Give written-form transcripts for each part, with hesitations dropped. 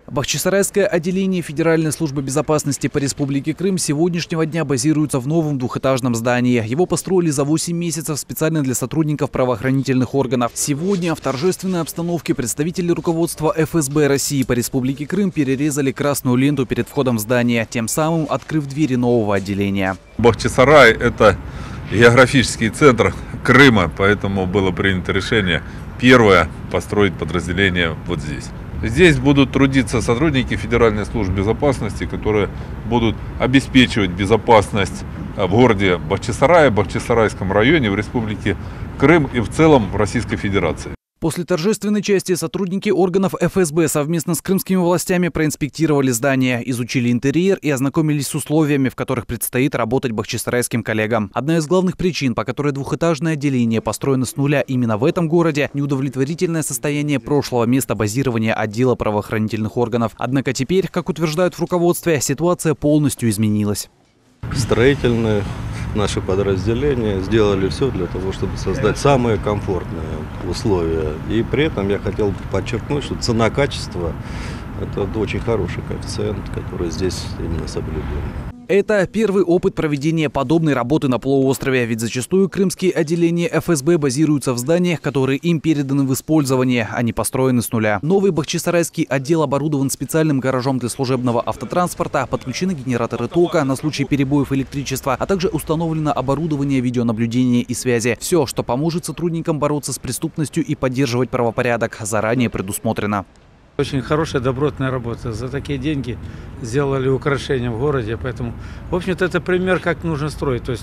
Бахчисарайское отделение Федеральной службы безопасности по Республике Крым с сегодняшнего дня базируется в новом двухэтажном здании. Его построили за 8 месяцев специально для сотрудников правоохранительных органов. Сегодня в торжественной обстановке представители руководства ФСБ России по Республике Крым перерезали красную ленту перед входом в здание, тем самым открыв двери нового отделения. Бахчисарай – это географический центр Крыма, поэтому было принято решение первое построить подразделение вот здесь. Здесь будут трудиться сотрудники Федеральной службы безопасности, которые будут обеспечивать безопасность в городе Бахчисарае, Бахчисарайском районе, в Республике Крым и в целом в Российской Федерации. После торжественной части сотрудники органов ФСБ совместно с крымскими властями проинспектировали здание, изучили интерьер и ознакомились с условиями, в которых предстоит работать бахчисарайским коллегам. Одна из главных причин, по которой двухэтажное отделение построено с нуля именно в этом городе – неудовлетворительное состояние прошлого места базирования отдела правоохранительных органов. Однако теперь, как утверждают в руководстве, ситуация полностью изменилась. Строительные наши подразделения сделали все для того, чтобы создать самые комфортные условия. И при этом я хотел подчеркнуть, что цена-качество – это очень хороший коэффициент, который здесь именно соблюден. Это первый опыт проведения подобной работы на полуострове, ведь зачастую крымские отделения ФСБ базируются в зданиях, которые им переданы в использование, а не построены с нуля. Новый бахчисарайский отдел оборудован специальным гаражом для служебного автотранспорта, подключены генераторы тока на случай перебоев электричества, а также установлено оборудование видеонаблюдения и связи. Все, что поможет сотрудникам бороться с преступностью и поддерживать правопорядок, заранее предусмотрено. Очень хорошая, добротная работа. За такие деньги сделали украшения в городе. Поэтому, в общем-то, это пример, как нужно строить. То есть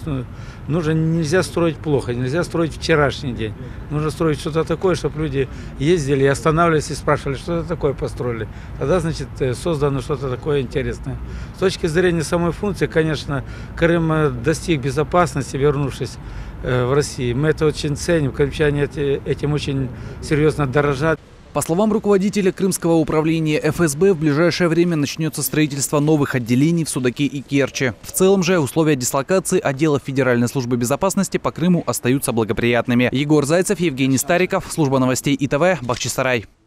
нельзя строить плохо, нельзя строить вчерашний день. Нужно строить что-то такое, чтобы люди ездили и останавливались и спрашивали, что это такое построили. Тогда, значит, создано что-то такое интересное. С точки зрения самой функции, конечно, Крым достиг безопасности, вернувшись в Россию. Мы это очень ценим. Крымчане этим очень серьезно дорожат. По словам руководителя Крымского управления ФСБ, в ближайшее время начнется строительство новых отделений в Судаке и Керчи. В целом же условия дислокации отделов Федеральной службы безопасности по Крыму остаются благоприятными. Егор Зайцев, Евгений Стариков, служба новостей ИТВ, Бахчисарай.